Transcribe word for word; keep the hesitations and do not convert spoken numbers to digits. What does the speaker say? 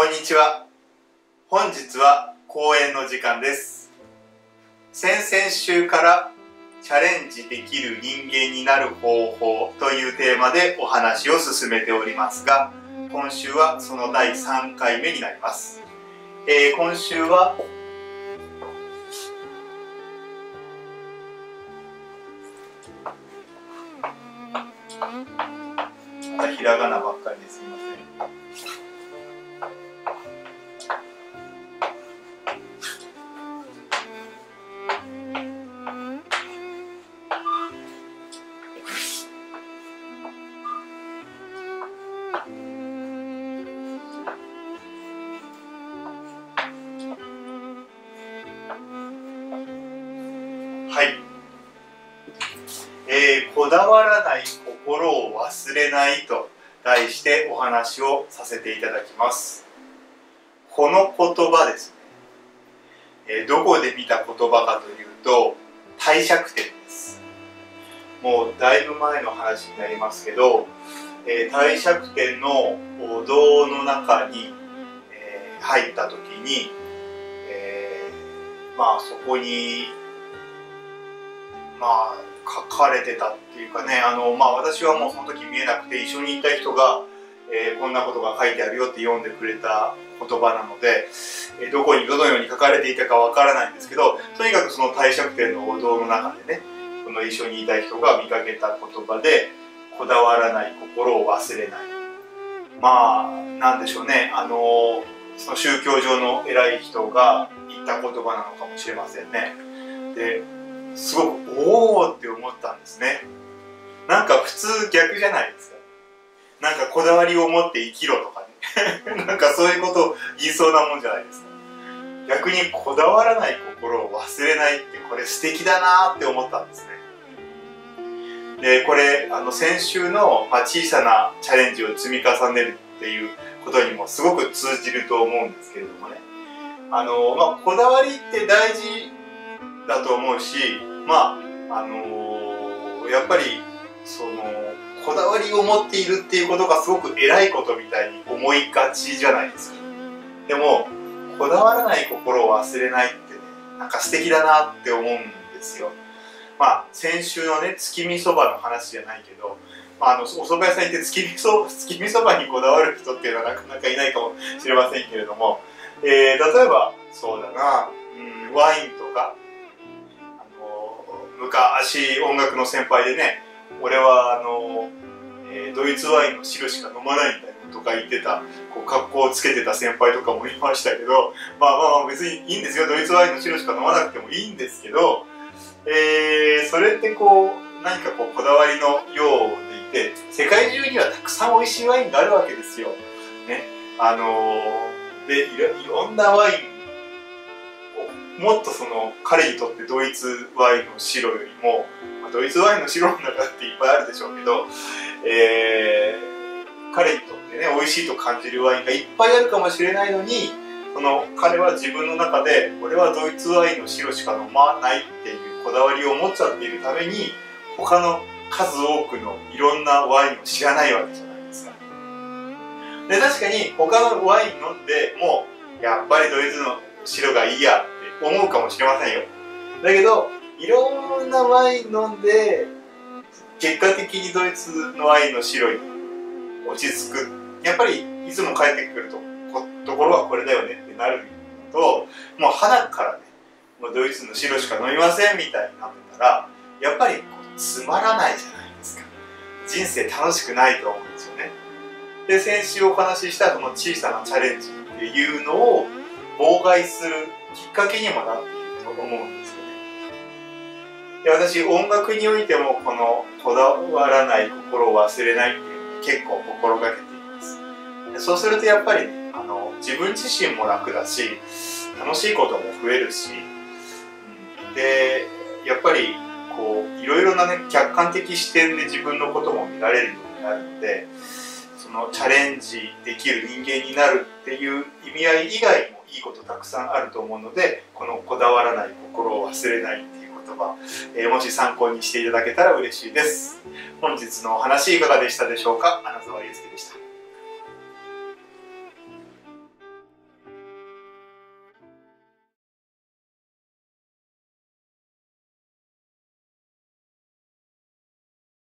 こんにちは。本日は講演の時間です。先々週からチャレンジできる人間になる方法というテーマでお話を進めておりますが、今週はそのだいさんかいめになります。えー、今週はまたひらがなばっかりですみません。はい、えー、こだわらない心を忘れないと題してお話をさせていただきます。この言葉ですね、えー、どこで見た言葉かというと帝釈天です。もうだいぶ前の話になりますけど、えー、帝釈天のお堂の中に、えー、入った時に、えー、まあそこにまあ書かれてたっていうかね、あのまあ私はもうその時見えなくて、一緒にいた人が、えー、こんなことが書いてあるよって読んでくれた言葉なので、えー、どこにどのように書かれていたかわからないんですけど、とにかくその帝釈天のお堂の中でね、この一緒にいた人が見かけた言葉で、こだわらない心を忘れない。まあなんでしょうね、あのその宗教上の偉い人が言った言葉なのかもしれませんね。ですごくおおって思ったんですね。なんか普通逆じゃないですか。なんかこだわりを持って生きろとかねなんかそういうことを言いそうなもんじゃないですか。逆にこだわらない心を忘れないって、これ素敵だなーって思ったんですね。でこれあの先週の、まあ、小さなチャレンジを積み重ねるっていうことにもすごく通じると思うんですけれどもね、あの、まあ、こだわりって大事だと思うし、まああのー、やっぱりそのこだわりを持っているっていうことがすごく偉いことみたいに思いがちじゃないですか。でもこだわらない心を忘れないってね、なんか素敵だなって思うんですよ。まあ先週のね月見そばの話じゃないけど、まあ、あのお蕎麦屋さん行って月見そ月見そばにこだわる人っていうのはなかなかいないかもしれませんけれども、えー、例えばそうだな、うん、ワインとか昔音楽の先輩でね、俺はあの、えー、ドイツワインの白しか飲まないんだよとか言ってた、こう格好をつけてた先輩とかもいましたけど、まあまあ別にいいんですよ、ドイツワインの白しか飲まなくてもいいんですけど、えー、それってこう何かこうこだわりのようでいて、世界中にはたくさん美味しいワインがあるわけですよ。ね、あのー、でいろ、いろんなワイン、もっとその彼にとってドイツワインの白よりも、まあ、ドイツワインの白の中っていっぱいあるでしょうけど、えー、彼にとってね美味しいと感じるワインがいっぱいあるかもしれないのに、その彼は自分の中で俺はドイツワインの白しか飲まないっていうこだわりを持っちゃっているために、他の数多くのいろんなワインを知らないわけじゃないですか。で確かに他のワイン飲んでもやっぱりドイツの白がいいやって思うかもしれませんよ。だけどいろんなワイン飲んで結果的にドイツのワインの白に落ち着く、やっぱりいつも帰ってくるとところはこれだよねってなると、もう鼻からねもうドイツの白しか飲みませんみたいになってたら、やっぱりこうつまらないじゃないですか。人生楽しくないと思うんですよね。で先週お話ししたその小さなチャレンジっていうのを妨害するきっかけにもなっていると思うんですよね。で私音楽においてもこのこだわらない心を忘れないっていうのを結構心がけています。でそうするとやっぱりね、あの自分自身も楽だし楽しいことも増えるし、うん、でやっぱりこういろいろなね客観的視点で自分のことも見られるようになるので、そのチャレンジできる人間になるっていう意味合い以外もいいことたくさんあると思うので、このこだわらない心を忘れないっていう言葉、えー、もし参考にしていただけたら嬉しいです。本日のお話いかがでしたでしょうか。穴澤祐介でした。